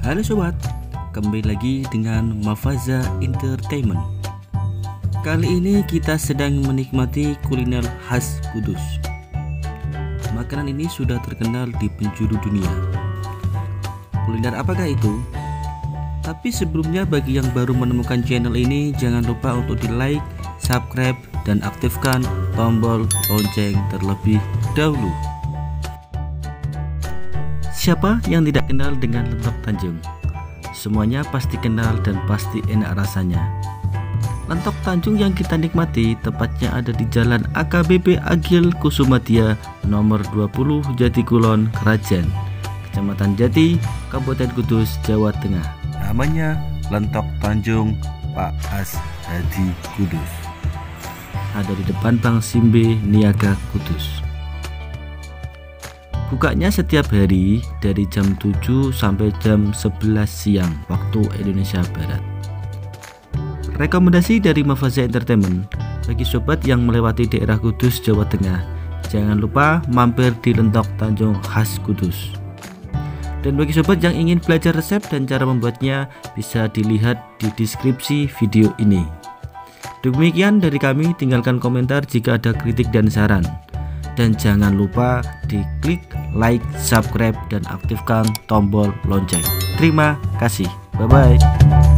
Halo sobat, kembali lagi dengan Mafaza Entertainment. Kali ini kita sedang menikmati kuliner khas Kudus. Makanan ini sudah terkenal di penjuru dunia. Kuliner apakah itu? Tapi sebelumnya bagi yang baru menemukan channel ini, jangan lupa untuk di like, subscribe, dan aktifkan tombol lonceng terlebih dahulu. Siapa yang tidak kenal dengan lentok Tanjung? Semuanya pasti kenal dan pasti enak rasanya. Lentok Tanjung yang kita nikmati tepatnya ada di Jalan AKBP Agil Kusumadia nomor 20 Jatikulon, Krajan, Kecamatan Jati, Kabupaten Kudus, Jawa Tengah. Namanya Lentok Tanjung Pak As Hadi Kudus. Ada di depan Bank Simbe Niaga Kudus. Bukanya setiap hari dari jam 7 sampai jam 11 siang waktu Indonesia Barat. Rekomendasi dari Mafaza Entertainment bagi sobat yang melewati daerah Kudus, Jawa Tengah, jangan lupa mampir di Lentok Tanjung khas Kudus. Dan bagi sobat yang ingin belajar resep dan cara membuatnya, bisa dilihat di deskripsi video ini. Demikian dari kami, tinggalkan komentar jika ada kritik dan saran. Dan jangan lupa diklik like, subscribe, dan aktifkan tombol lonceng. Terima kasih. Bye-bye.